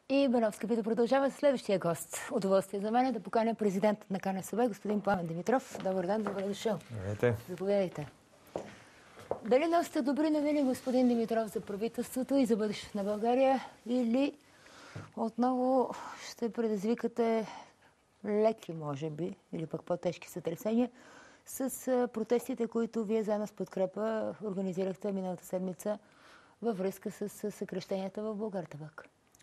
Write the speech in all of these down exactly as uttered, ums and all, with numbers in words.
И Бановска, да продължава следващия гост. Удоволствие за мен е да поканя президентът на КНСБ, господин Пламен Димитров. Добър ден, добре дошъл. Здравейте. Заповядайте. Дали носите добри новини, господин Димитров, за правителството и за бъдещето на България, или отново ще предизвикате леки, може би, или пък по-тежки сътресения с протестите, които вие заедно с подкрепа организирахте миналата седмица във връзка с съкращенията в Булгартабак?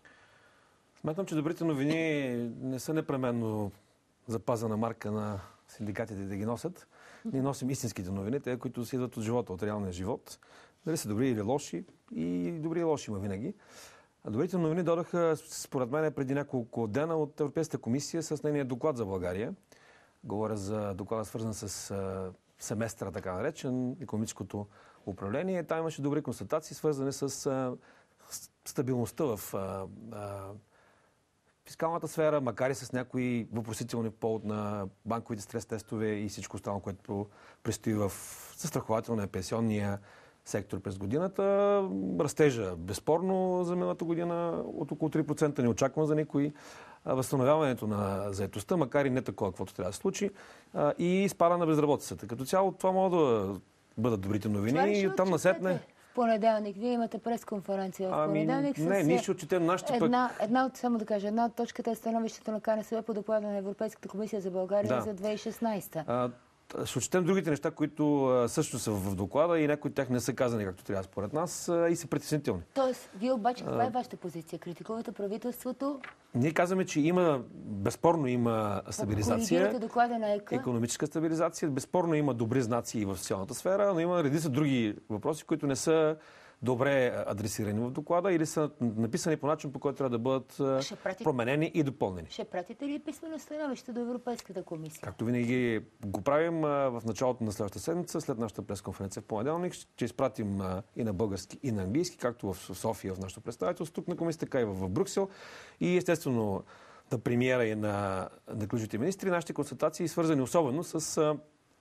Смятам, че добрите новини не са непременно запазена марка на синдикатите да ги носят. Ние носим истинските новини, те, които си идват от живота, от реалния живот. Дали са добри или лоши, и добри и лоши има винаги. А добрите новини дойдоха, според мен, преди няколко дена от Европейската комисия с нейния доклад за България. Говоря за доклада, свързан с а, семестъра, така наречен, икономическото управление. Там имаше добри констатации, свързани с а, стабилността в а, а, фискалната сфера, макар и с някои въпросителни по повод на банковите стрес-тестове и всичко останало, което предстои в застрахователния пенсионния сектор през годината. Растежа безспорно за миналата година от около три процента не очаквам за никой. Възстановяването на заетостта, макар и не такова, каквото трябва да се случи, и спада на безработицата. Като цяло това могат да бъдат добрите новини и оттам насетне. В понеделник. Вие имате пресконференция в понеделник. Ами, не, с... ние ще отчетем нашите една, пък... една от, само да кажа, една от точката е становището на КНСБ по доклада на Европейската комисия за България да. за две хиляди и шестнадесета. А, ще отчетем другите неща, които а, също са в доклада и някои от тях не са казани както трябва според нас а, и са притеснителни. Тоест, вие обаче каква е вашата позиция? Критикувате правителството? Ние казваме, че има, безспорно има стабилизация, доклада на ЕК. икономическа стабилизация, безспорно има добри знаци и в социалната сфера, но има редица други въпроси, които не са добре адресирани в доклада или са написани по начин, по който трябва да бъдат пратите... променени и допълнени. Ще пратите ли писмено становище до Европейската комисия? Както винаги го правим в началото на следващата седмица, след нашата пресконференция в понеделник, ще изпратим и на български, и на английски, както в София в нашото представителство, тук на комисията, така и в Брюксел. И естествено на премиера и на, на ключовите министри, нашите констатации, свързани особено с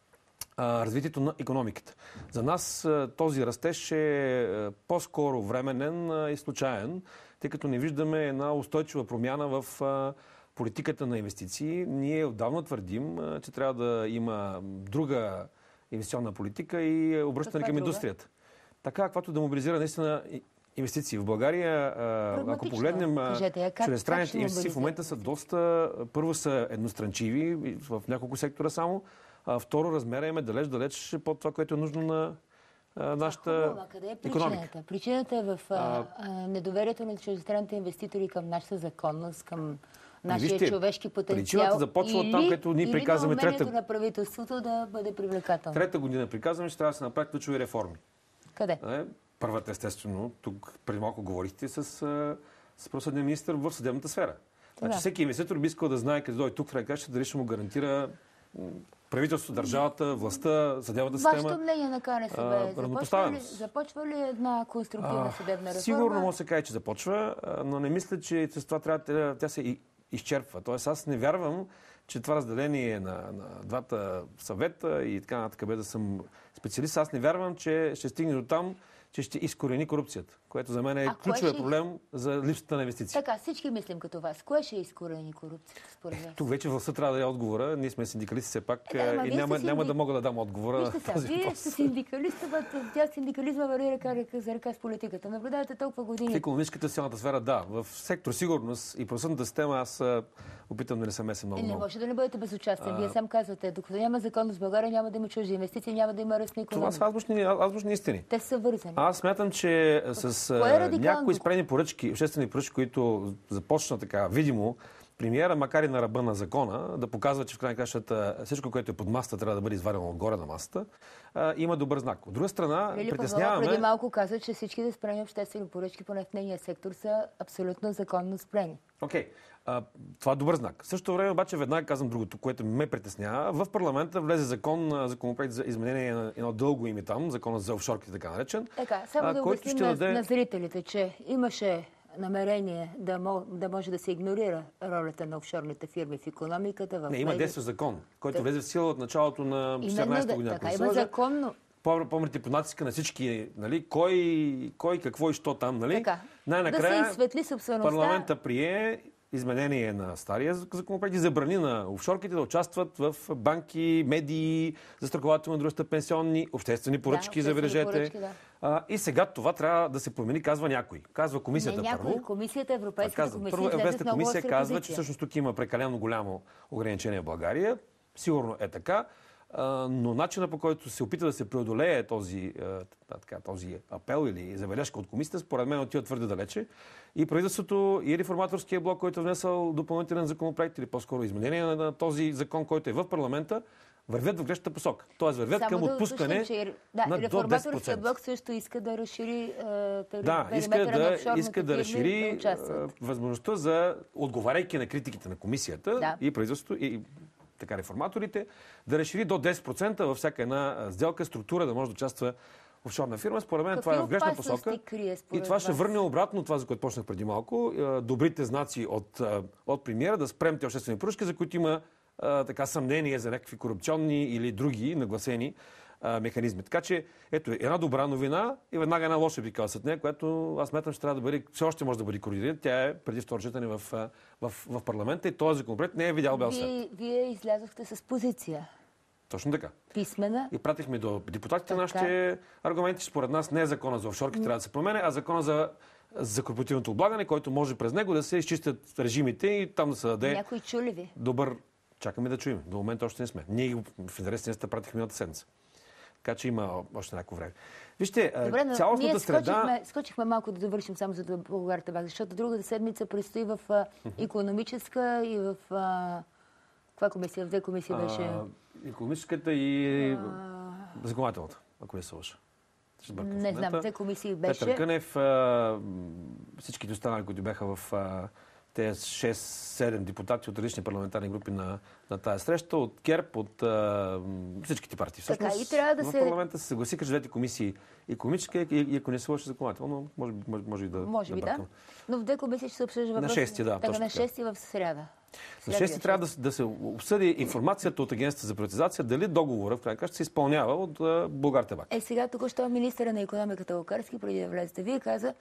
развитието на икономиката. За нас този растеж е по-скоро временен и случайен, тъй като не виждаме една устойчива промяна в политиката на инвестиции. Ние отдавна твърдим, че трябва да има друга инвестиционна политика и обръщане към индустрията. Така, каквато да мобилизира наистина инвестиции. В България, ако погледнем, чуждестранните инвестиции в момента са доста, първо са едностранчиви в няколко сектора само, а второ, размера им е далеч-далеч под това, което е нужно на а, нашата а, къде е икономика. Причината? Причината е в а, а, недоверието на чуждестранните инвеститори към нашата законност, към нашия вижте, човешки потенциал. Причината започва от там, където ние приказваме трета... на правителството да бъде привлекателно. Трета година приказваме, че трябва да се направят ключови реформи. Къде? Първата, естествено, тук преди малко говорихте с, с правосъдния министър в съдебната сфера. Значи, всеки инвеститор би искал да знае къде дойде тук в ръка, дали ще му гарантира правителството, държавата, властта, съдебната система. Вашето мнение на КНСБ започва ли, започва ли една конструктивна съдебна реформа? Сигурно може да се каже, че започва, но не мисля, че с това трябва тя се изчерпва. Тоест аз не вярвам, че това разделение на, на двата съвета и така нататък, бе да съм специалист, аз не вярвам, че ще стигне до там, че ще изкорени корупцията, което за мен е ключовия ще... проблем за липсата на инвестиции. Така, всички мислим като вас. Кое ще изкорени корупцията според вас? Тук вече властта трябва да даде отговора. Ние сме синдикалисти все пак е, да, и няма, синди... няма да мога да дам отговора на този вие въпрос. сте синдикалист, тя синдикализма върви ръка, ръка за ръка с политиката. Наблюдавате толкова години. В икономическата социалната сфера, да. В сектор сигурност и правосъдната система аз опитам да не се меся много. Не много. може да не бъдете безучастен. Вие сам казвате, докато няма законност в България, няма да има чужди инвестиции, няма да има ръст на икономика. Това са азбучни, азбучни истини. Те са вързани. Аз смятам, че с е някои спрени поръчки, обществени поръчки, които започна така видимо, премиера, макар и на ръба на закона, да показва, че в крайна кращата всичко, което е под масата, трябва да бъде извадено отгоре на масата, а, има добър знак. От друга страна, Лили притесняваме... Павлова преди малко каза, че всичките спрени обществени поръчки по нефтения сектор са абсолютно законно спрени. Окей. Okay. Това е добър знак. В същото време обаче веднага казвам другото, което ме притеснява. В парламента влезе закон, законопроект за изменение на едно дълго име там, закона за офшорките, така наречен. Така, само да обясним на, даде... на зрителите, че имаше намерение да, мож, да може да се игнорира ролята на офшорните фирми в икономиката. В Не, има действащ закон, който влезе в сила от началото на четиринадесета година. Така, има законно помните по натиска на всички, нали, кой, кой, какво и що там, нали? Така. Най-накрая Да се изсветли собствеността. парламента прие изменение на стария законопроект и забрани на офшорките да участват в банки, медии, застрахователни дружества, пенсионни, обществени поръчки, да, забележете. поръчки, да. А, и сега това трябва да се промени, казва някой. Казва комисията Не някой, първо. комисията, Европейската Казва, комисия, първо, излезе с Европейската много комисия остра казва, позиция. че всъщност тук има прекалено голямо ограничение в България. Сигурно е така. А, но начинът, по който се опита да се преодолее този, а, така, този апел или забележка от комисията, според мен отива твърде далече. И правителството, и реформаторския блок, който е внесъл допълнителен законопроект, или по-скоро изменение на, на този закон, който е в парламента, вървят в грешната посока. Тоест вървят Само към да отпускане уточним, че, да, на до реформаторския десет процента. блок също иска да разшири Да, иска да, иска да разшири да а, възможността за, отговаряйки на критиките на комисията Да. и правителството, и така реформаторите, да разшири до десет процента във всяка една сделка, структура, да може да участва офшорна фирма. Според мен Какви това е в грешна опасности посока. крие, И според това ще вас? върне обратно това, за което почнах преди малко. а, Добрите знаци от, а, от премиера да спрем те обществени поръчки, за които има а, така съмнение за някакви корупционни или други нагласени а, механизми. Така че, ето, една добра новина и веднага една лоша, би казал след нея, която аз смятам, че трябва да бъде, все още може да бъде координирана. Тя е преди второ четене в, в, в, в парламента и този законопроект не е видял бял свет. Вие, вие излязохте с позиция. Точно така. Писмена. И пратихме до депутатите Така. нашите аргументи. Според нас не е закона за офшорки трябва да се променя, а закона за, за корпоративното облагане, който може през него да се изчистят режимите и там да се даде Някой чули ви? добър... Чакаме да чуем. До момента още не сме. Ние в интерес на пратихме миналата седмица. Така че има още някакво време. Вижте, Добре, но цялостната ние среда... скочихме, скочихме малко да довършим само за да Българата бак, защото другата седмица предстои в а, икономическа и в... А, каква комисия? В две комисии беше... А, икономическата и законодателната, ако не се лъжа. Ще бъркам в Не знам, момента. две комисии беше. Петър Кънев, а, всичките останали, които бяха в а, тези шест-седем депутати от различни парламентарни групи на, на тази среща, от ГЕРБ, от а, всичките партии. Така, Всъщност, и трябва да в се- парламента се съгласиха, че двете комисии, икономическа и, и ако не се лъжа законодателно, може, би- може, може и да, Може би да. бъркам. Но в две комисии ще се обсъжда въпрос. шести, да, Така, точно на така. шести в сряда. На шести трябва да, се- да се обсъди информацията от Агенцията за приватизация, дали договора в крайна краща се изпълнява от а, Булгартабак. Е, сега току-що министъра на икономиката Лукарски, преди да влезете, вие каза,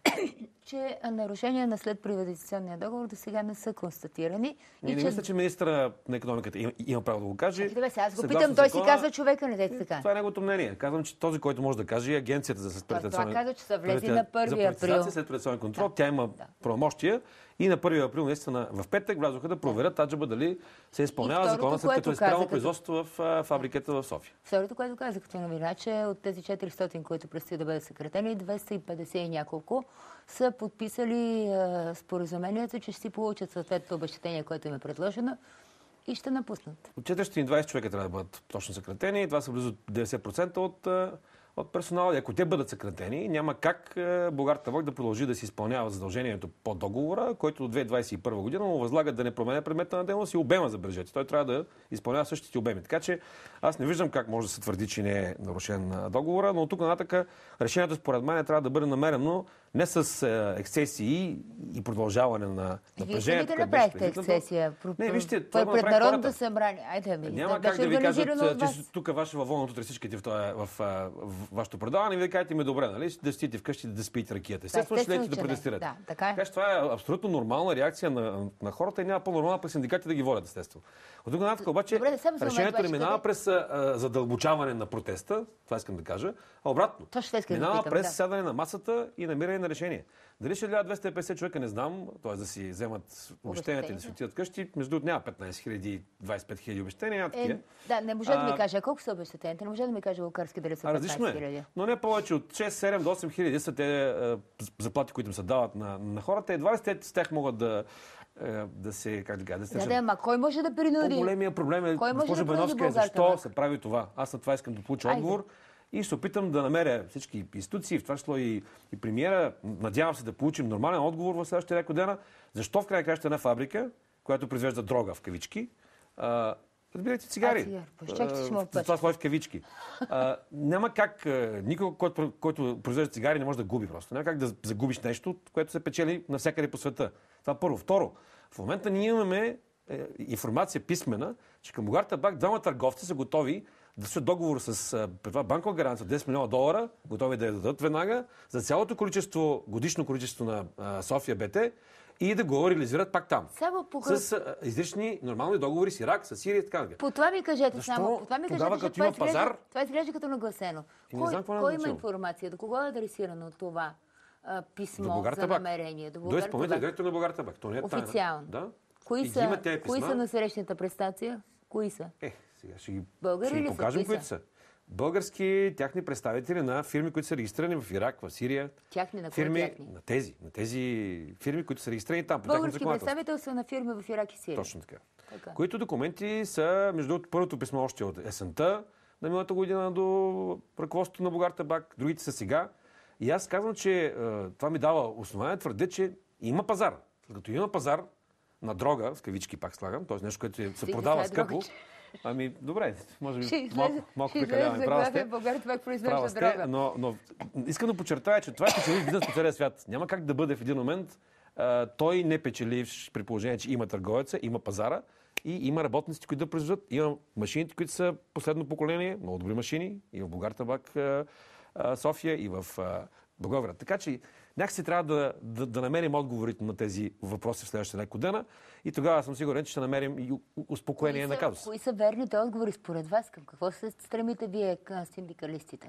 че нарушения на след приватизационния договор до сега не са констатирани. И не че... мисля, че министъра на икономиката има, има право да го каже. Чакайте, бе, сега аз го Съгласно питам, той си закона, казва човека, не дайте така. Това е неговото мнение. Казвам, че този, който може да каже, е Агенцията за това приватизационен каза, че са влезли привати- на първи за приватизация април. след приватизационен контрол. Да. Тя има Да. правомощия и на първи април, наистина, в петък влязоха да проверят аджаба дали се изпълнява И второто, закона, след което като е каза, спрямо като- производство в а, фабриката в София. Второто, което казах като новина, че от тези четиристотин, които предстои да бъдат съкратени, двеста и петдесет и няколко са подписали а, споразумението, че ще си получат съответното обезщетение, което им е предложено и ще напуснат. От четиристотин и двадесет човека трябва да бъдат точно съкратени. Това са близо деветдесет процента от, а, от персонала. И ако те бъдат съкратени, няма как а, Булгартабак да продължи да си изпълнява задължението по договора, който до две хиляди двадесет и първа година му възлага да не променя предмета на дейност и обема за бюджета. Той трябва да изпълнява същите обеми. Така че аз не виждам как може да се твърди, че не е нарушен а, договора, но от тук нататък решението според мен трябва да бъде намерено не с а, ексесии и продължаване на Вие напрежението. самите което беше направихте предизвикано. ексесия. Не, вижте, това Той го пред направи Народното хората. събрание. Айде, ми. Няма беше как да ви кажат, организирано от че вас. тук ваше във вълното всичките в, това, в, в, в вашето предаване и вие кажете ми добре, нали? Да стоите вкъщи да спите ракията. Естествено, ще летите да че не. протестирате. Да, така е. Така че това е абсолютно нормална реакция на, на хората и няма по-нормална пък синдикати да ги водят, естествено. От тук нататък обаче Добре, да само за момент решението не обаче, минава къде- през а, задълбочаване на протеста, това искам да кажа, а обратно. Точно това исках да минава питам, през да. сядане на масата и намиране на решение. Дали ще влязат двеста и петдесет човека, не знам, т.е. да си вземат обещенията и да си отидат къщи. Между другото няма петнайсет хиляди, двадесет и пет хиляди обещания, няма такива. Е, да, не може да ми А, каже. А колко са обещетенията? Не може да ми каже Лукарски дали са А различно петнайсет е. хиляди. Но не повече от шест, седем до осем хиляди са те е, заплати, които им се дават на, на хората. Едва ли с те- с тях могат да, е, да се, как да кажа, да се Да, решат. да, ама кой може да принуди? По-големия проблем е, Кой може госпожо да принуди Беновска, е защо Булгартабак? се прави това. Аз на това искам да получа Айде. отговор и ще се опитам да намеря всички институции, в това число и, и премиера. Надявам се да получим нормален отговор в следващите няколко дена. Защо в крайна краща една фабрика, която произвежда дрога в кавички, а, разбирайте цигари. А, цигари. Почакайте, ще му А, опъча. това сложи в кавички. А, няма как, а, никой, който, който произвежда цигари, не може да губи просто. Няма как да загубиш нещо, което се печели навсякъде по света. Това първо. Второ, в момента ние имаме е, информация писмена, че към Булгартабак двама търговци са готови да се договор с при това банкова гаранция десет милиона долара, готови да я дадат веднага, за цялото количество, годишно количество на а, София БТ и да го реализират пак там. Само по... С а, изрични нормални договори с Ирак, с Сирия и така нататък. По това ми кажете Защо само. По това ми тогава, кажете, като това има изглежда, пазар... това изглежда като нагласено. И не Кой, знам какво кой е има значило. информация? До кого е адресирано това а, писмо До Булгар за Табак. намерение? До До Булгар изпълнителния Табак. директор на Булгар Табак. То не е тайна. Официално. Да. Кои И ги са, има тези кои писма. са на срещната престация? Кои са? Е, сега ще ги, Българи ще ги ли са? покажем Кои които са? са. Български тяхни представители на фирми, които са регистрирани в Ирак, в Сирия. Тяхни на кои Фирми тяхни? на тези, на тези фирми, които са регистрирани там. По тяхното Български законодателство. представителства на фирми в Ирак и Сирия. Точно така. Така. Които документи са, между другото, първото писмо още от есента на миналата година до ръководството на Булгар Табак, другите са сега. И аз казвам, че е, това ми дава основание, твърде, че има пазар. Като има пазар на дрога, в кавички пак слагам, т.е. нещо, което се Стига продава сега скъпо. дрога. Ами, добре, може Ще би излезе, малко, малко ще излезе прекаляваме. Права заглавие сте. България това произвежда Права сте, дрога. но, но искам да подчертая, че това е печеливш бизнес по целия свят. Няма как да бъде в един момент а, той не печеливш при положение, че има търговеца, има пазара и има работници, които да произвеждат. Има машините, които са последно поколение, много добри машини и в Булгар Табак а, а, София и в а, Благоевград. Така че някакси трябва да, да, да намерим отговорите на тези въпроси в следващите няколко дена и тогава съм сигурен, че ще намерим и успокоение Кои на са- казус. Кои са верните отговори според вас? Към какво се стремите вие към синдикалистите?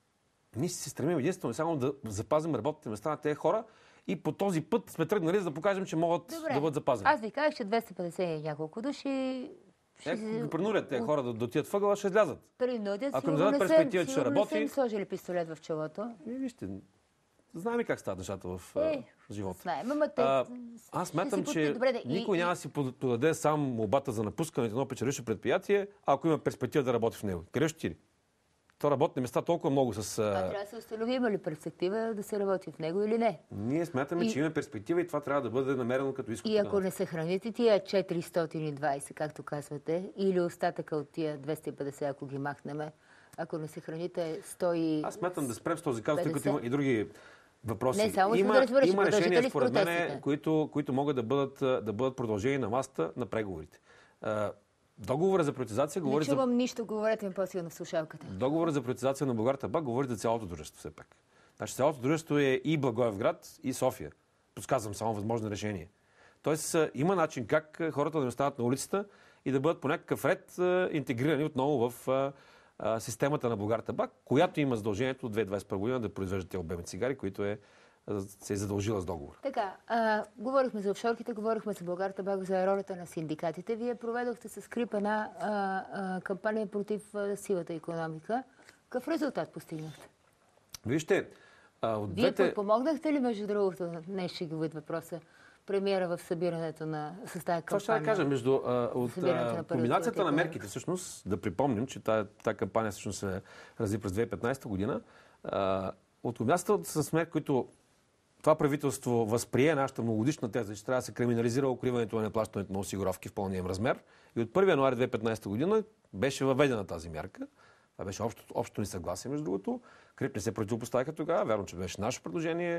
Ние се стремим единствено и само да запазим работните места на тези хора и по този път сме тръгнали, за да покажем, че могат Добре. да бъдат запазени. Аз ви казах, че двеста петдесет и няколко души ще Е, се ги принудят тези хора да, да отидат въгъла, ще излязат. принудят. Ако им Сигурно дадат не са- перспектива, че ще сигурно не са им работи- сложили пистолет в челото. И вижте, знаем как стават нещата в Е, а, живота. Знаем, ама те... А, ще аз си смятам, пут- че Добре, да, и- никой и- няма да си под- подаде сам молбата за напускането на едно печелившо предприятие, ако има перспектива да работи в него. Къде ще отиде? То работни места толкова много с... А А... трябва да се установи има ли перспектива да се работи в него или не. Ние смятаме, И- че има перспектива и това трябва да бъде намерено като изход. И от ако не съхраните тия четиристотин и двадесет, както казвате, или остатъка от тия двеста и петдесет, ако ги махнем, ако не съхраните сто и... Аз смятам да спрем с този казус, тъй като петдесет. има и други въпроси. Не, само искам има, да разбера, ще има продължите решения, ли с според мен, протестите? които, които могат да бъдат, а, да бъдат продължени на масата на преговорите. А, Договора за приватизация Не говори за... чувам нищо, говорете ми по-силно в слушалката. Договора за приватизация на Булгар Табак говори за цялото дружество все пак. Значи цялото дружество е и Благоевград, и София. Подсказвам само възможно решение. Тоест а, има начин как а, хората да не останат на улицата и да бъдат по някакъв ред а, интегрирани отново в а, а, системата на Булгар Табак, която има задължението от две хиляди двадесет и първа година да произвежда тези обемни цигари, които е, а, се е задължила с договор. Така, а, говорихме за офшорките, говорихме за Булгар Табак, за ролята на синдикатите. Вие проведохте с Крип една а, а, кампания против а, сивата икономика. Какъв резултат постигнахте? Вижте, а, от Вие двете... подпомогнахте ли, между другото, не ще ги въпроса, премиера в събирането на с тази Това ще да кампания? кажа, между, а, от събирането а, на пари от комбинацията сивата на икономика. мерките, всъщност, да припомним, че тази, тази кампания всъщност се разви през две хиляди и петнадесета година, а, от комбинацията с мерки, които това правителство възприе нашата многогодишна теза, че трябва да се криминализира укриването на неплащането на осигуровки в пълния им размер. И от първи януари две хиляди и петнадесета година беше въведена тази мярка. Това беше общо, общо ни съгласие, между другото. Крип не се противопоставиха тогава. Вярно, че беше наше предложение.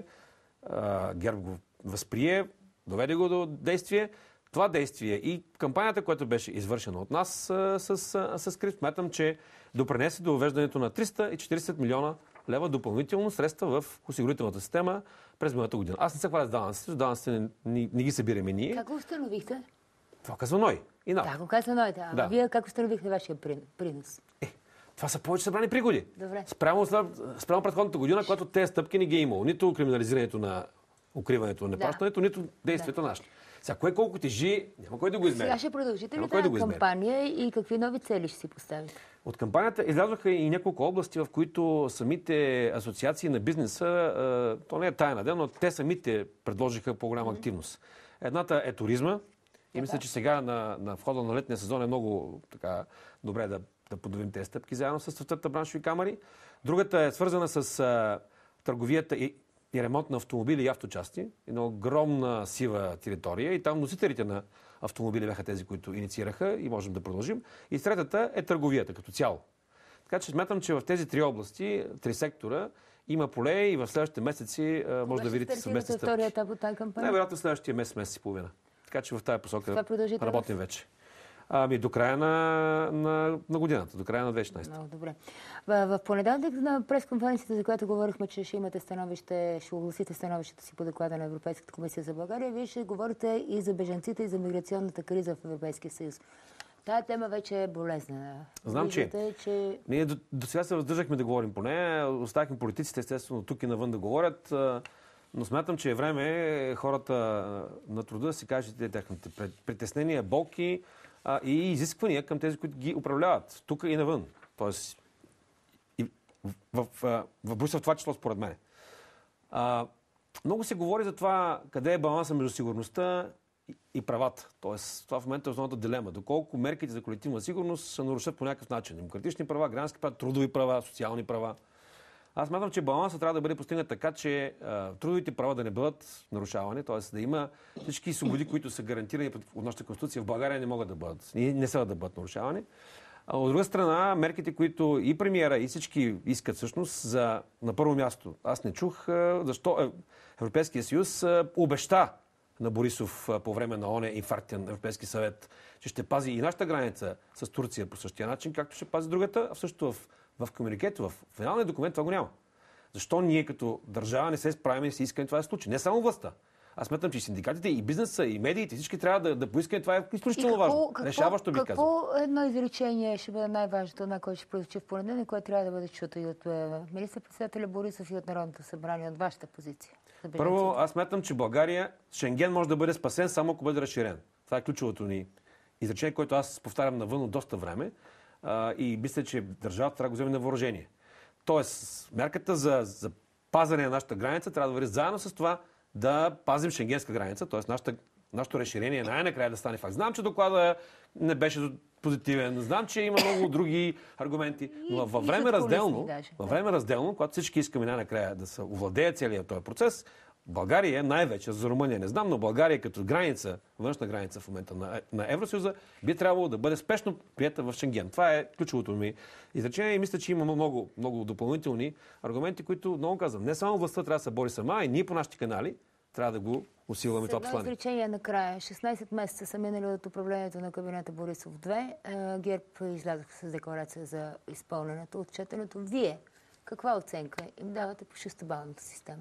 А, ГЕРБ го възприе, доведе го до действие. Това действие и кампанията, която беше извършена от нас а, с, а, с Крип, смятам, че допринесе до въвеждането на триста и четиридесет милиона лева допълнително средства в осигурителната система през миналата година. Аз не се хваля с данъците, данъците не, не, не ги събираме ние. Как го установихте? Това казва Ной. И на. Да, го казва Нойта. А Да. вие как установихте вашия прин- принос? Е, това са повече събрани приходи. Добре. Спрямо, спрямо предходната година, когато тези стъпки не ги е имало. Нито криминализирането на укриването на неплащането, нито действието на нашите. Сега, кое колко тежи, няма кой да го измери. Сега ще продължите ли Няма кой да тази го измери. кампания и какви нови цели ще си поставите? От кампанията излязоха и няколко области, в които самите асоциации на бизнеса, е, то не е тайна, да, но те самите предложиха по-голяма активност. Едната е туризма. И мисля, че сега на, на входа на летния сезон е много така, добре да, да подновим тези стъпки заедно с съответните браншови камери. Другата е свързана с а, търговията и, и ремонт на автомобили и авточасти. Една огромна сива територия и там носителите на автомобили бяха тези, които инициираха и можем да продължим. И третата е търговията като цяло. Така че смятам, че в тези три области, три сектора, има поле и в следващите месеци а, може да видите съвместни стъпки. Втория етап от тази кампания? Най-вероятно следващия месец, месец и половина. Така че в тази посока Това продължителност? работим вече. Ами до края на, на, на годината, до края на две хиляди и шестнадесета. Много добре. В, в понеделник на пресконференцията, за която говорихме, че ще имате становище, ще огласите становището си по доклада на Европейската комисия за България, вие ще говорите и за бежанците, и за миграционната криза в Европейския съюз. Тая тема вече е болезнена. Знам, Виждате, че, че... ние до, до сега се въздържахме да говорим по нея. Оставихме политиците, естествено, тук и навън да говорят. Но смятам, че е време хората на труда да си кажете техните притеснения, болки а, и изисквания към тези, които ги управляват. Тук и навън. Тоест, и в, в, в, в Брюсел в това число, според мен. А, много се говори за това къде е баланса между сигурността и правата. Тоест, това в момента е основната дилема. Доколко мерките за колективна сигурност се нарушат по някакъв начин. Демократични права, граждански права, трудови права, социални права. Аз смятам, че балансът трябва да бъде постигнат така, че а, трудовите права да не бъдат нарушавани, т.е. да има всички свободи, които са гарантирани от нашата конституция, в България не могат да бъдат, не са да бъдат нарушавани. А от друга страна, мерките, които и премиера, и всички искат всъщност, за, на първо място, аз не чух а, защо Европейския съюз а, обеща на Борисов а, по време на оне инфарктен Европейски съвет, че ще пази и нашата граница с Турция по същия начин, както ще пази другата, а също в в комуникето, в финалния документ това го няма. Защо ние като държава не се справим и си искаме това да се случи? Не само властта. Аз сметам, че и синдикатите, и бизнеса, и медиите, всички трябва да, да поискаме. Това е изключително важно. Какво, решаващо би казал. Какво едно изречение ще бъде най-важното, на което ще прозвучи в понеделник, което трябва да бъде чуто и от министър-председателя Борисов и от Народното събрание, от вашата позиция? Първо, аз смятам, че България, Шенген може да бъде спасен само ако бъде разширен. Това е ключовото ни изречение, което аз повтарям навън от доста време. Uh, и мисля, че държавата трябва да го вземе на въоръжение. Тоест, мярката за, за пазане на нашата граница трябва да върви заедно с това да пазим шенгенска граница, т.е. нашето разширение най-накрая да стане факт. Знам, че доклада не беше позитивен, знам, че има много други аргументи, но във време разделно, във време разделно, когато всички искаме най-накрая да се овладее целият този процес, България най-вече, за Румъния не знам, но България като граница, външна граница в момента на, на Евросъюза, би трябвало да бъде спешно приета в Шенген. Това е ключовото ми изречение и мисля, че има много, много допълнителни аргументи, които, много казвам, не само властта трябва да се бори сама, и ние по нашите канали трябва да го усилваме това послание. Едно изречение накрая. шестнадесет месеца са минали от управлението на кабинета Борисов две. ГЕРБ излязоха с декларация за изпълнението, отчетенето. Вие каква оценка им давате по шестобалната система?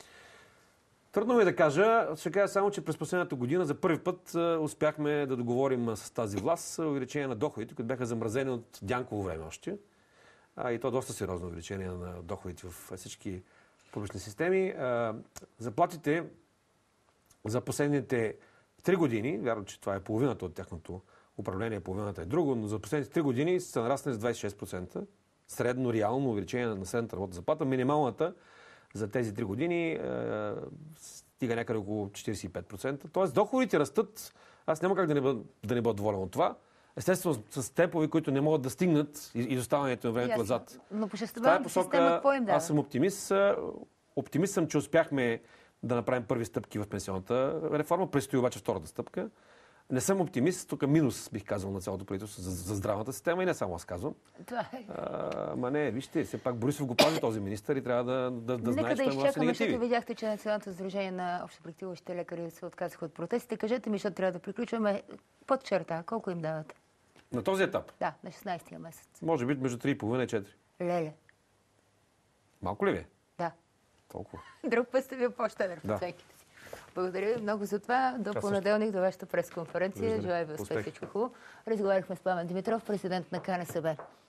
Трудно ми е да кажа. Ще кажа само, че през последната година за първи път успяхме да договорим с тази власт увеличение на доходите, които бяха замразени от Дянково време още. А, и то доста сериозно увеличение на доходите в всички публични системи. А, заплатите за последните три години, вярно, че това е половината от тяхното управление, половината е друго, но за последните три години са нараснали с двадесет и шест процента. Средно, реално увеличение на средната работна заплата. Минималната за тези три години е, стига някъде около четиридесет и пет процента. Тоест доходите растат. Аз няма как да не бъда, да не бъда доволен от това. Естествено с темпове, които не могат да стигнат изоставането на времето назад. Но по шестобалната система какво им дава? Аз съм оптимист. Оптимист съм, че успяхме да направим първи стъпки в пенсионната реформа. Предстои обаче втората стъпка. Не съм оптимист, тук минус бих казал на цялото правителство за, за здравната система и не само аз казвам. Това е. А, ма не, вижте, все пак Борисов го пази този министър и трябва да, да, да знае, че да той има изчакаме, негативи. защото видяхте, че Националното сдружение на общопрактикуващите лекари се отказаха от протестите. Кажете ми, защото трябва да приключваме под черта. Колко им давате? На този етап? Да, на шестнадесетия месец. Може би между три и половина и четири. Леле. Малко ли ви? Да. Толкова. Друг път сте бил по-щедър в Да. оценките си. Благодаря ви много за това. До Аз понеделник, до вашата пресконференция. Виждане. Желая ви успех, Успех. всичко хубаво. Разговаряхме с Пламен Димитров, президент на КНСБ.